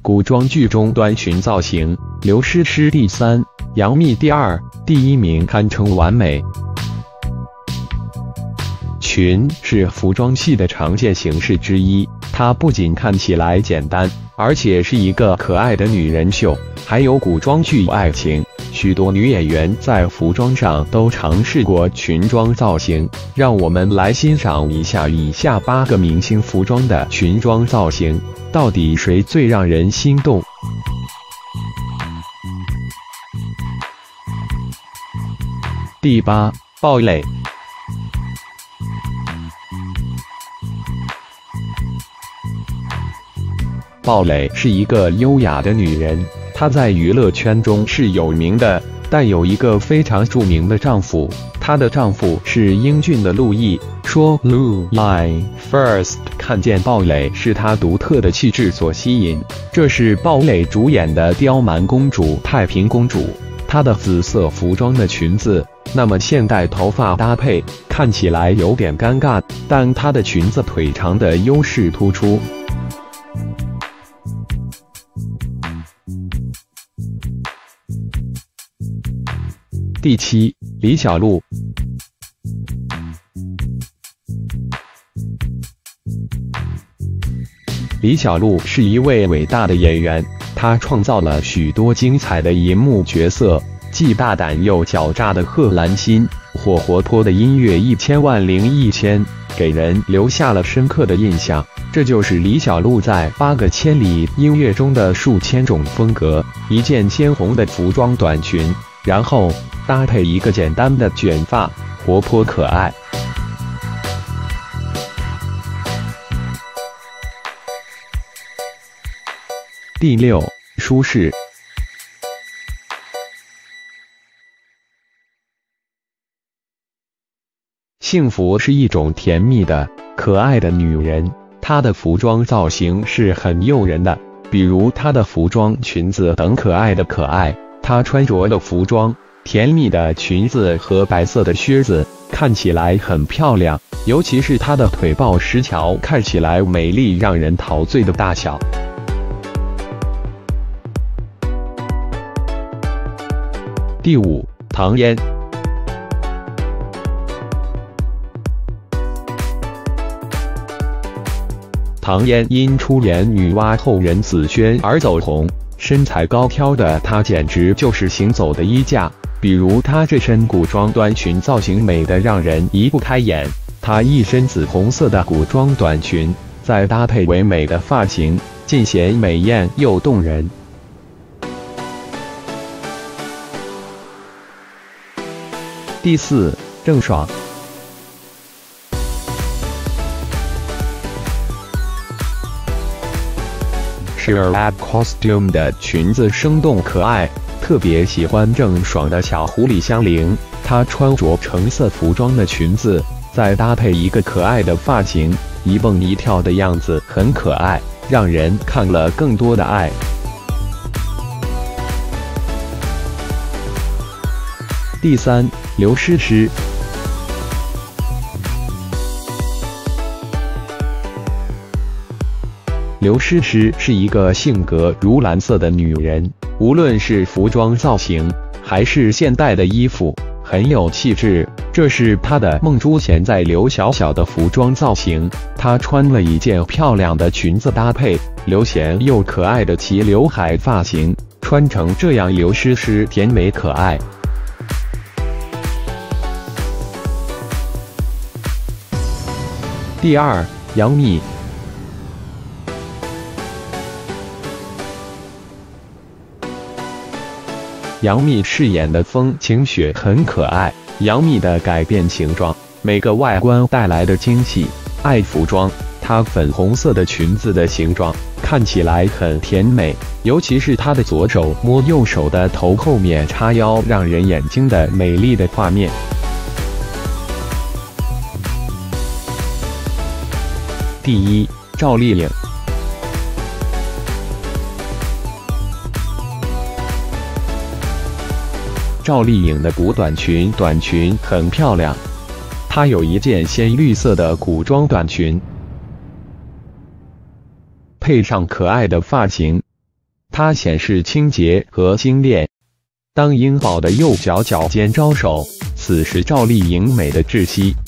古装剧中短裙造型，刘诗诗第3，杨幂第2，第1名堪称完美。裙是服装系的常见形式之一，它不仅看起来简单，而且是一个可爱的女人秀，还有古装剧爱情。许多女演员在服装上都尝试过裙装造型，让我们来欣赏一下以下8个明星服装的裙装造型，到底谁最让人心动？第8，鲍蕾。鲍蕾是一个优雅的女人，她在娱乐圈中是有名的，但有一个非常著名的丈夫，她的丈夫是英俊的陆毅。说 Lu Lie First 看见鲍蕾是她独特的气质所吸引，这是鲍蕾主演的《刁蛮公主》太平公主，她的紫色服装的裙子，那么现代头发搭配，看起来有点尴尬，但她的裙子腿长的优势突出。第7，李小璐。李小璐是一位伟大的演员，她创造了许多精彩的银幕角色，既大胆又狡诈的贺兰心，或活泼的音乐10000001千，给人留下了深刻的印象。这就是李小璐在8个千里音乐中的数千种风格，一件鲜红的服装短裙，然后搭配一个简单的卷发，活泼可爱。第6，舒适。幸福是一种甜蜜的、可爱的女人，她的服装造型是很诱人的，比如她的服装、裙子等可爱的可爱。她穿着的服装，甜蜜的裙子和白色的靴子，看起来很漂亮，尤其是她的腿抱10条，看起来美丽让人陶醉的大小。第5，唐嫣。唐嫣因出演女娲后人紫萱而走红，身材高挑的她简直就是行走的衣架。比如她这身古装短裙造型美得让人移不开眼，她一身紫红色的古装短裙，再搭配唯美的发型，尽显美艳又动人。第4，郑爽。Sheer Costume 的裙子生动可爱，特别喜欢郑爽的小狐狸香菱。她穿着橙色服装的裙子，再搭配一个可爱的发型，一蹦一跳的样子很可爱，让人看了更多的爱。第3，刘诗诗。刘诗诗是一个性格如蓝色的女人，无论是服装造型，还是现代的衣服，很有气质。这是她的梦珠现在刘晓晓的服装造型，她穿了一件漂亮的裙子搭配刘贤又可爱的齐刘海发型，穿成这样刘诗诗甜美可爱。第2，杨幂。杨幂饰演的风晴雪很可爱，杨幂的改变形状，每个外观带来的惊喜。爱服装，她粉红色的裙子的形状看起来很甜美，尤其是她的左手摸右手的头后面叉腰，让人眼睛的美丽的画面。第1，赵丽颖。赵丽颖的古短裙很漂亮，她有一件鲜绿色的古装短裙，配上可爱的发型， 它显示清洁和精炼。当英宝的右脚脚尖招手，此时赵丽颖美的窒息。